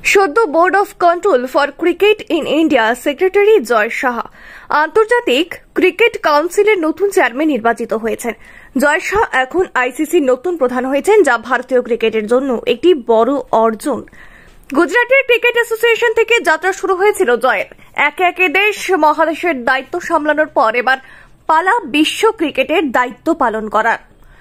সদ্য board of control for cricket in India secretary Jay Saha আন্তর্জাতিক cricket কাউন্সিলের নতুন চেয়ারম্যান নির্বাচিত হয়েছেন। জয় সাহা এখন আইসিসির নতুন প্রধান হয়েছেন, যা ভারতীয় ক্রিকেটের জন্য একটি বড় অর্জন। গুজরাটের ক্রিকেট অ্যাসোসিয়েশন থেকে যাত্রা শুরু হয়েছিল জয়ের। একে একে দেশ মহাদেশের দায়িত্ব সামলানোর পর এবার পালা বিশ্ব ক্রিকেটের দায়িত্ব পালন করার।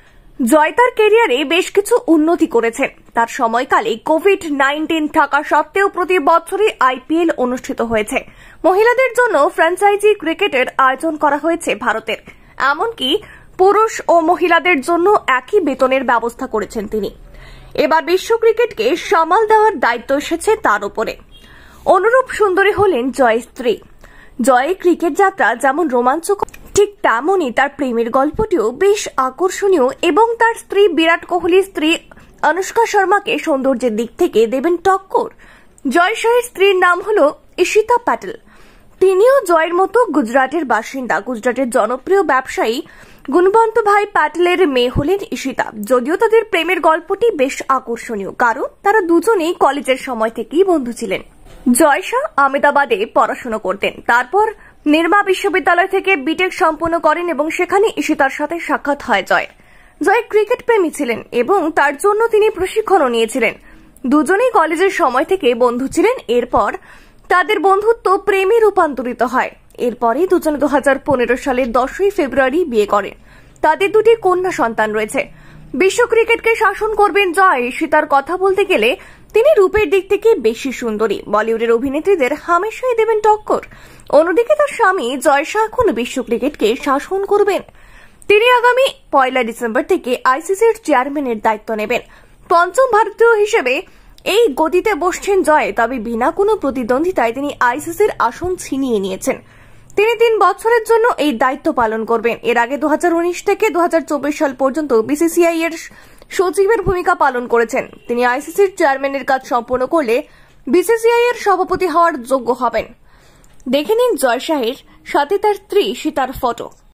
জয় তার ক্যারিয়ারে বেশ কিছু উন্নতি করেছেন। তার সময়কালে কোভিড-19 থাকা সত্ত্বেও প্রতি বছরই আইপিএল অনুষ্ঠিত হয়েছে। মহিলাদের জন্য ফ্র্যাঞ্চাইজি ক্রিকেটের আয়োজন করা হয়েছে ভারতের। এমনকি পুরুষ ও মহিলাদের জন্য একই বেতনের ব্যবস্থা করেছেন তিনি। এবার বিশ্ব ক্রিকেটকে সামাল দেওয়ার দায়িত্ব এসেছে তার উপরে। অনুরূপ সুন্দরী হলেন জয়ের স্ত্রী। জয়ের ক্রিকেট যাত্রা যেমন রোমাঞ্চকর, ঠিক তেমনই তার প্রেমের গল্পটিও বেশ আকর্ষণীয় এবং তার স্ত্রী বিরাট কোহলির স্ত্রী অনুষ্কা শর্মাকে সৌন্দর্যের দিক থেকে দেবেন টক্কর। জয় শাহের স্ত্রীর নাম হল ঈশিতা প্যাটেল। তিনিও জয়ের মতো গুজরাটের বাসিন্দা। গুজরাটের জনপ্রিয় ব্যবসায়ী গুণবন্ত ভাই প্যাটেলের মেয়ে হলেন ঈশিতা। যদিও তাদের প্রেমের গল্পটি বেশ আকর্ষণীয়, কারণ তারা দুজনেই কলেজের সময় থেকেই বন্ধু ছিলেন। জয় শাহ আহমেদাবাদে পড়াশোনা করতেন, তারপর নির্মা বিশ্ববিদ্যালয় থেকে বিটেক সম্পন্ন করেন এবং সেখানে ঈশিতার সাথে সাক্ষাৎ হয় জয়ের। জয় ক্রিকেট প্রেমী ছিলেন এবং তার জন্য তিনি প্রশিক্ষণও নিয়েছিলেন। দুজনেই কলেজের সময় থেকে বন্ধু ছিলেন। এরপর তাদের বন্ধুত্ব প্রেমে রূপান্তরিত হয়। এরপরে দুজনে 2015 সালের 10ই ফেব্রুয়ারি বিয়ে করেন। তাদের দুটি কন্যা সন্তান রয়েছে। বিশ্ব ক্রিকেটকে শাসন করবেন জয়। ঈশিতার কথা বলতে গেলে তিনি রূপের দিক থেকে বেশি সুন্দরী। বলিউডের অভিনেত্রীদের হামেশাই দেবেন টক্কর। অন্যদিকে তার স্বামী জয় শাহ এখন বিশ্ব ক্রিকেটকে শাসন করবেন। তিনি আগামী 1 ডিসেম্বর থেকে আইসিসির চেয়ারম্যানের দায়িত্ব নেবেন। পঞ্চম ভারতীয় হিসেবে এই গদিতে বসছেন জয়, তবে বিনা কোনো প্রতিদ্বন্দ্বিতায় তিনি আইসিসির আসন ছিনিয়ে নিয়েছেন। তিনি 3 বছরের জন্য এই দায়িত্ব পালন করবেন। এর আগে 2019 থেকে 2024 সাল পর্যন্ত বিসিসিআই এর সচিবের ভূমিকা পালন করেছেন। তিনি আইসিসির চেয়ারম্যানের কাজ সম্পন্ন করলে বিসিসিআই এর সভাপতি হওয়ার যোগ্য হবেন। দেখে নিন জয় শাহের সাথে তার স্ত্রী ঈশিতার ফটো।